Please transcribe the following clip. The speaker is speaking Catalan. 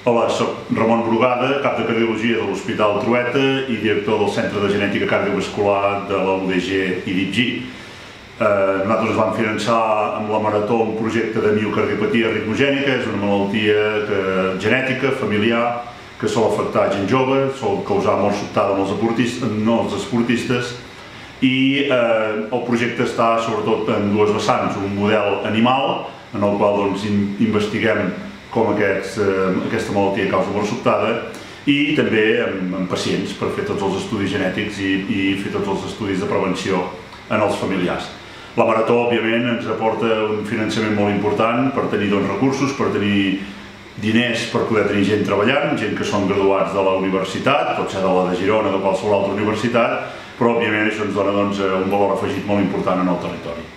Hola, soc Ramon Brugada, cap de cardiologia de l'Hospital Trueta i director del Centre de Genètica Cardiovascular de la UDG i d'IPG. Nosaltres ens vam finançar amb la Marató un projecte de miocardiopatia ritmogènica. És una malaltia genètica, familiar, que sol afectar gent jove, sol causar mort sobtada en els esportistes i el projecte està sobretot en dues vessants, un model animal en el qual investiguem com aquesta malaltia causa mort sobtada i també en pacients per fer tots els estudis genètics i fer tots els estudis de prevenció en els familiars. La Marató, òbviament, ens aporta un finançament molt important per tenir recursos, per tenir diners per poder tenir gent treballant, gent que són graduats de la universitat, pot ser de la de Girona o de qualsevol altra universitat, però òbviament això ens dona un valor afegit molt important en el territori.